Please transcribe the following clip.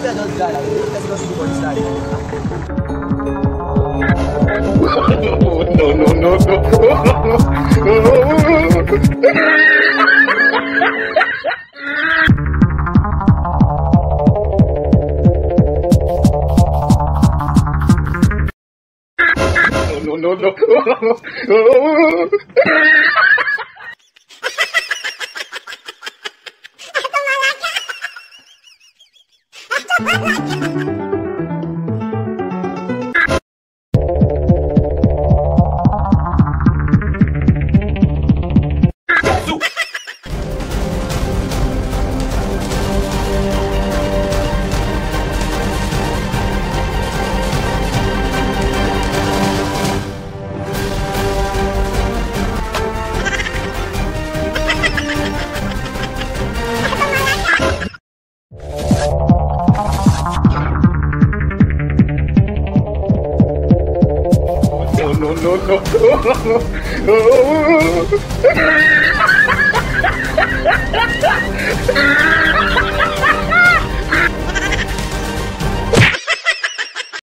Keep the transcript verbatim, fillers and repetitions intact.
Let's just die. Let's just go inside. No, no, no, no. No, no, no. No, no, no, no.